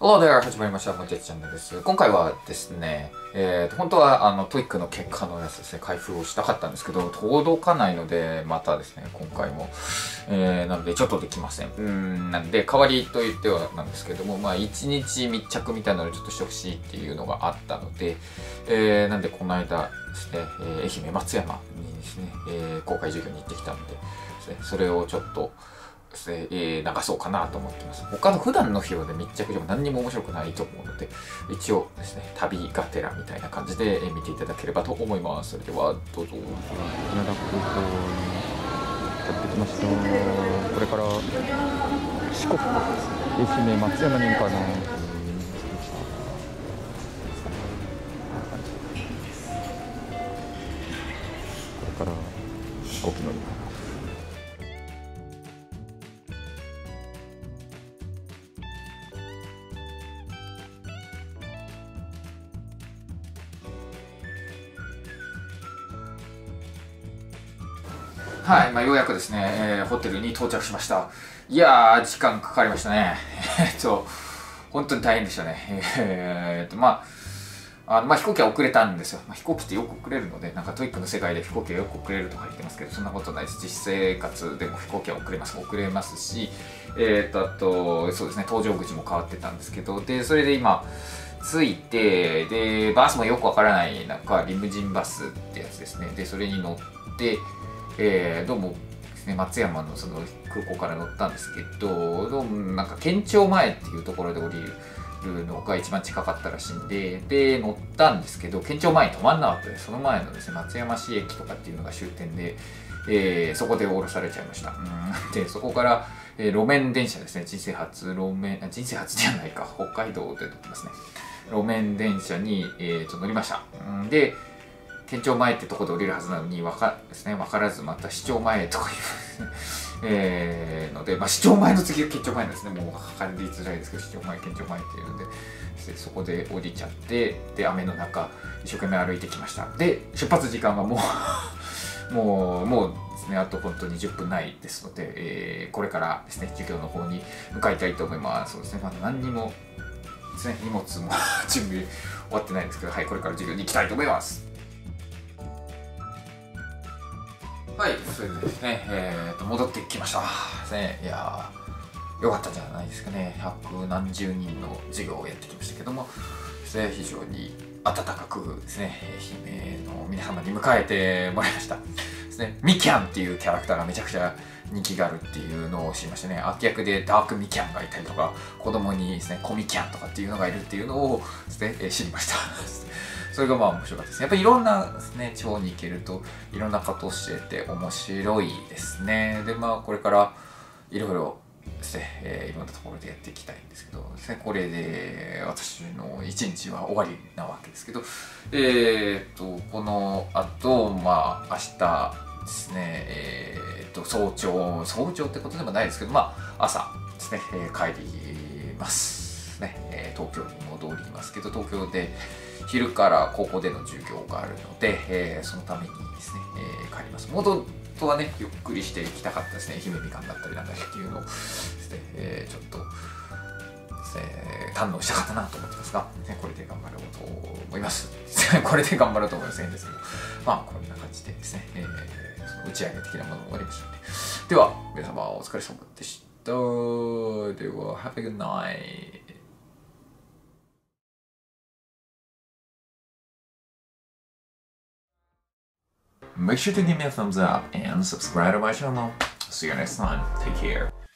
Hello there! 始まりました。もちチャンネルです。今回はですね、本当はトイックの結果のやつですね、開封をしたかったんですけど、届かないので、またですね、今回も、なのでちょっとできません。なんで、代わりと言ってはなんですけども、1日密着みたいなのをちょっとしてほしいっていうのがあったので、なんで、この間ですね、愛媛松山にですね、公開授業に行ってきたので、それをちょっと、流そうかなと思ってます。他の普段の費用で密着でも何にも面白くないと思うので、一応ですね、旅がてらみたいな感じで見ていただければと思います。それではどうぞ。 羽田空港にやってきました。これから四国、愛媛松山に向かうな。これから飛行機乗ります。 はい、ようやくですね、ホテルに到着しました。いやー、時間かかりましたね。本当に大変でしたね。飛行機は遅れたんですよ。飛行機ってよく遅れるので、なんかトイックの世界で飛行機がよく遅れるとか言ってますけど、そんなことないです。実生活でも飛行機は遅れます。遅れますし、あと、そうですね、搭乗口も変わってたんですけど、で、それで今、着いて、で、バスもよくわからない、なんか、リムジンバスってやつですね。で、それに乗って、どうもですね、松山のその空港から乗ったんですけど、どうもなんか県庁前っていうところで降りるのが一番近かったらしいんで、で、乗ったんですけど、県庁前に止まんなかったです。その前のですね、松山市駅とかっていうのが終点で、そこで降ろされちゃいました。で、そこから、路面電車ですね、人生初じゃないか、北海道で乗ってますね。路面電車に、乗りました。で、県庁前ってとこで降りるはずなのに分からずまた市庁前とかいうので、市庁前の次が県庁前なんですね。もう分かりづらいですけど、市庁前、県庁前っていうので、そこで降りちゃって、で、雨の中、一生懸命歩いてきました。で、出発時間がもうですね、あと本当に10分ないですので、これからですね、授業の方に向かいたいと思います。そうですね、まだ何にもですね、荷物も準備終わってないんですけど、はい、これから授業に行きたいと思います。はい、それでですね、戻ってきましたですね。いやー、よかったんじゃないですかね。百何十人の授業をやってきましたけども、ですね、非常に温かくですね、愛媛の皆様に迎えてもらいました。ですね、ミキャンっていうキャラクターがめちゃくちゃ人気があるっていうのを知りましたね。悪役でダークミキャンがいたりとか、子供にですね、コミキャンとかっていうのがいるっていうのをですね、知りました。それが面白かったですね。やっぱりいろんなですね、地方に行けるといろんなことを教えて面白いですね。で、これからいろいろですね、いろんなところでやっていきたいんですけどですね、これで私の一日は終わりなわけですけど、この後、明日ですね、早朝ってことでもないですけど、朝ですね、帰りますね。東京に戻りますけど、東京で昼から高校での授業があるので、そのためにですね、帰ります。元とはね、ゆっくりしていきたかったですね。愛媛みかんだったりなんだりっていうのをですね、ちょっとですね、堪能したかったなと思ってますが、これで頑張ろうと思います。これで頑張ろうと思います。変ですけど、こんな感じでですね、その打ち上げ的なものも終わりましたので。では、皆様お疲れ様でした。では、Have a good night. Make sure to give me a thumbs up and subscribe to my channel. See you next time. Take care.